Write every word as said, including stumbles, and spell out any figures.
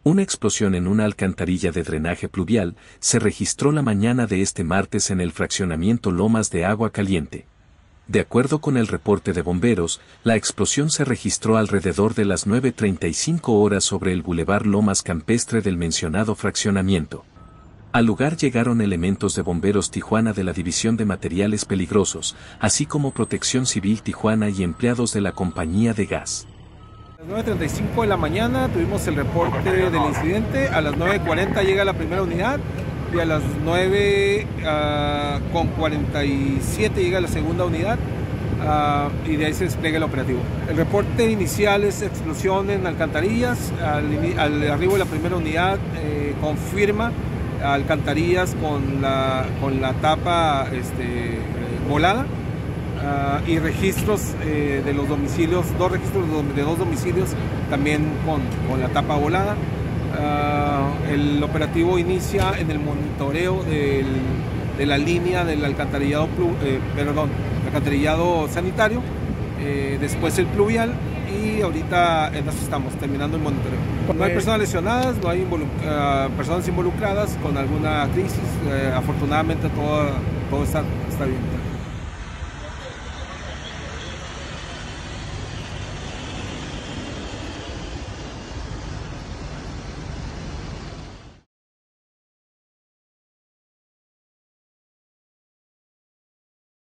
Una explosión en una alcantarilla de drenaje pluvial se registró la mañana de este martes en el fraccionamiento Lomas de Agua Caliente. De acuerdo con el reporte de bomberos, la explosión se registró alrededor de las nueve treinta y cinco horas sobre el bulevar Lomas Campestre del mencionado fraccionamiento. Al lugar llegaron elementos de Bomberos Tijuana de la División de Materiales Peligrosos, así como Protección Civil Tijuana y empleados de la compañía de gas. A las nueve treinta y cinco de la mañana tuvimos el reporte del incidente, a las nueve cuarenta llega la primera unidad y a las nueve cuarenta y siete llega la segunda unidad uh, y de ahí se despliega el operativo. El reporte inicial es explosión en alcantarillas, al, al arribo de la primera unidad eh, confirma alcantarillas con la, con la tapa este, eh, volada. Uh, y registros eh, de los domicilios, dos registros de dos domicilios también con, con la tapa volada. Uh, el operativo inicia en el monitoreo del, de la línea del alcantarillado, eh, perdón, alcantarillado sanitario, eh, después el pluvial y ahorita en eso estamos terminando el monitoreo. No hay personas lesionadas, no hay involuc uh, personas involucradas con alguna crisis, eh, afortunadamente todo, todo está, está bien.